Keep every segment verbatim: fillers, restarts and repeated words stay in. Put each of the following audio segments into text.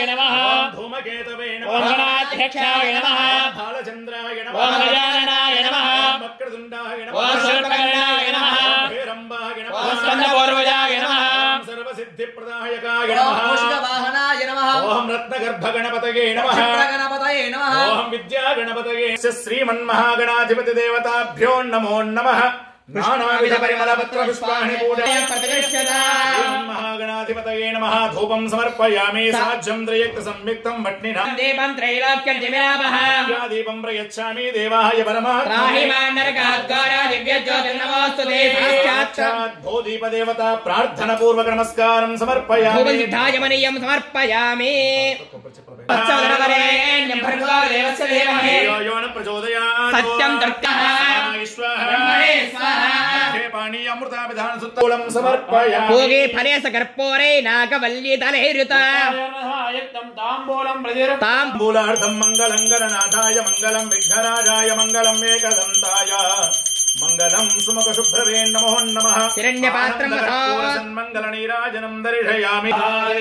नमः ओम धूमकेतवे नमः ओम गणाध्यक्षाय नमः बालचंद्राय नमः ओम गजाननाय नमः वक्रतुंडाय नमः ओम सर्वकर्णाय नमः हेरंबाय नमः ओम स्कंदपूर्वजाय नमः ओम सर्वसिद्धिप्रदायकाय नमः ओम मूषिकवाहनाय नमः ओम रत्नगर्भगणपतये नमः गणपतये नमः ओम विद्यागणपतये श्रीमन्महागणाधिपति देवताभ्यो नमो नमः नानाविध परिमलपत्र पुष्पाणि पूजयामि श्रीमन्महागणाधिपतये नमः धूपं समर्पयामि साज्यं त्रयक्त संयुक्तं भट्टिना दीपं त्रैलोक्यं दिव्यावः या दीपं प्रयच्छामि देवाय परमात्मने त्राहि मां नरकाद्गारा दिव्यज्योतिर्नमोऽस्तुते साक्षात् भूदीप देवता प्रार्थना पूर्वक नमस्कारं समर्पयामि भूमिसिद्धाय मनीयं समर्पयामि सच्चवदनवरेण्यं भर्गो देवस्य धीमहि यो न प्रचोदयात् सत्यं तर्कः ब्रह्मणे स्वाहा पाणी अमृता विधान सुत्तूलं समर्पयामि भोगे फले सकर्पूरे नागवल्ली तलैरुता युक्तं ताम्बूलं प्रदिर ताम्बूलार्थं मङ्गलं गणनाथाय मङ्गलं विघ्नराजाय मङ्गलं एकदन्ताय मङ्गलं सुमुखशुभ्रवे नमो नमः हिरण्यपात्रं मङ्गलनीराजनं दर्शयामि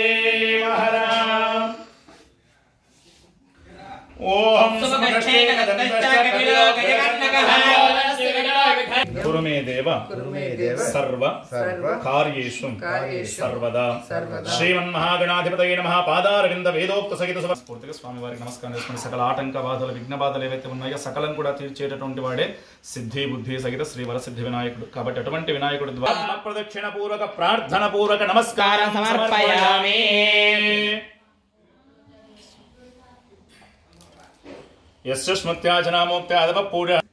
ओम गुरु मे देव सर्व कार्येषु सर्वदा श्रीमन्महागणाधिपतये नमः पादारविंद वेदोक्त सहित స్ఫూర్తిగా స్వామి వారికి నమస్కారం చేసుకుని సకల ఆటంక బాధలు విఘ్న బాధలు ఏవైతే ఉన్నాయో సకలం కూడా తీర్చేటటువంటి వాడే సిద్ధి బుద్ధి సహిత శ్రీ వరసిద్ధి వినాయకుడు కాబట్టి అటువంటి వినాయకుడి ద్వారా ప్రదక్షిణ పూర్వక ప్రార్థన పూర్వక నమస్కారం సమర్పయామి यस्य स्मृत्याजनामोक्त्यादव पूजा